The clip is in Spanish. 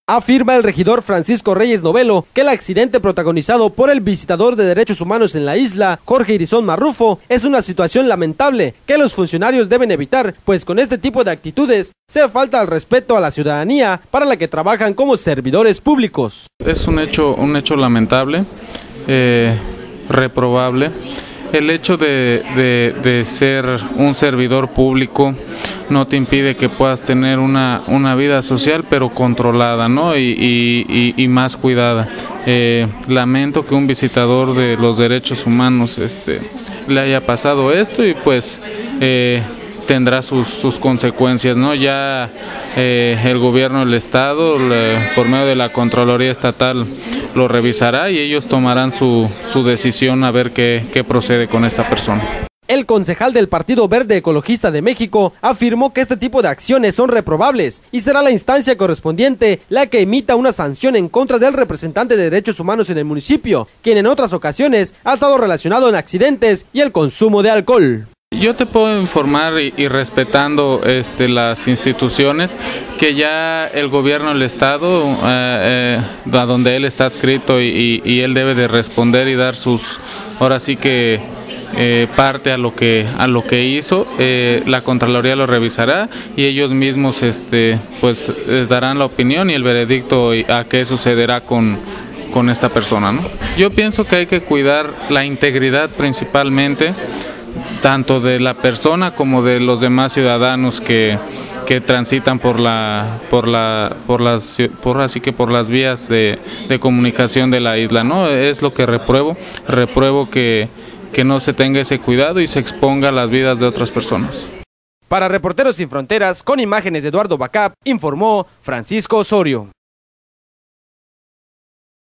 Afirma el regidor Francisco Reyes Novelo que el accidente protagonizado por el visitador de derechos humanos en la isla, Jorge Irizón Marrufo, es una situación lamentable que los funcionarios deben evitar, pues con este tipo de actitudes se falta el respeto a la ciudadanía para la que trabajan como servidores públicos. Es un hecho lamentable, reprobable. El hecho de ser un servidor público no te impide que puedas tener una vida social, pero controlada, ¿no? y más cuidada. Lamento que un visitador de los derechos humanos le haya pasado esto y pues tendrá sus consecuencias, ¿no? Ya el gobierno del estado, por medio de la Contraloría Estatal, lo revisará y ellos tomarán su decisión a ver qué procede con esta persona. El concejal del Partido Verde Ecologista de México afirmó que este tipo de acciones son reprobables y será la instancia correspondiente la que emita una sanción en contra del representante de derechos humanos en el municipio, quien en otras ocasiones ha estado relacionado en accidentes y el consumo de alcohol. Yo te puedo informar y respetando las instituciones que ya el gobierno del estado, a donde él está adscrito y él debe de responder y dar ahora sí que parte a lo que hizo, la Contraloría lo revisará y ellos mismos pues darán la opinión y el veredicto a qué sucederá con esta persona, ¿no? Yo pienso que hay que cuidar la integridad principalmente, tanto de la persona como de los demás ciudadanos que transitan por las vías de comunicación de la isla, ¿no? Es lo que repruebo que no se tenga ese cuidado y se exponga las vidas de otras personas. Para Reporteros Sin Fronteras, con imágenes de Eduardo Bacap, informó Francisco Osorio.